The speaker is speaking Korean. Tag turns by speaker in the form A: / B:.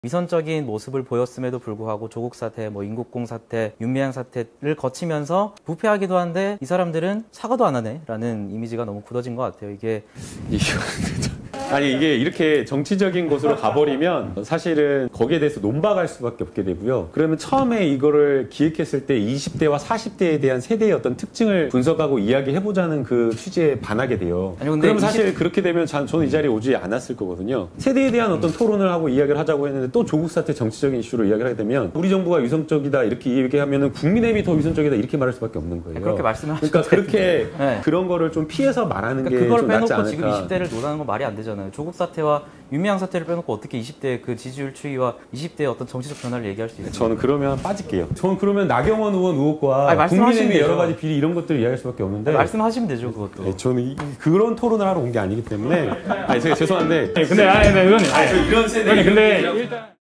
A: 위선적인 모습을 보였음에도 불구하고 조국 사태, 인국공 사태, 윤미향 사태를 거치면서 부패하기도 한데 이 사람들은 사과도 안 하네 라는 이미지가 너무 굳어진 것 같아요. 이게
B: 아니 이게 이렇게 정치적인 곳으로 가버리면 사실은 거기에 대해서 논박할 수밖에 없게 되고요. 그러면 처음에 이거를 기획했을 때 20대와 40대에 대한 세대의 어떤 특징을 분석하고 이야기해보자는 그 취지에 반하게 돼요.
A: 아니, 근데
B: 그럼 사실 그렇게 되면 저는 이 자리에 오지 않았을 거거든요. 세대에 대한 어떤 토론을 하고 이야기를 하자고 했는데 또 조국 사태 정치적인 이슈로 이야기를 하게 되면 우리 정부가 위선적이다 이렇게 얘기하면 국민의힘이 더 위선적이다 이렇게 말할 수밖에 없는 거예요.
A: 그렇게 말씀하셨죠.
B: 그러니까 그렇게
A: 네.
B: 그런 거를 좀 피해서 말하는 게
A: 그걸
B: 좀 낫지
A: 빼놓고
B: 않을까.
A: 지금 20대를 논하는 건 말이 안 되잖아요. 조국 사태와 윤미향 사태를 빼놓고 어떻게 20대 그 지지율 추이와 20대의 어떤 정치적 변화를 얘기할 수 있어요?
B: 저는 그러면 빠질게요. 저는 그러면 나경원 의원 의혹과
A: 아니,
B: 국민의힘의 여러 가지 비리 이런 것들을 이야기할 수밖에 없는데
A: 말씀하시면 되죠, 그것도.
B: 네, 저는 그런 토론을 하러 온 게 아니기 때문에 제가 죄송한데
C: 근데 의원님
B: 이런 세대
C: 근데 일단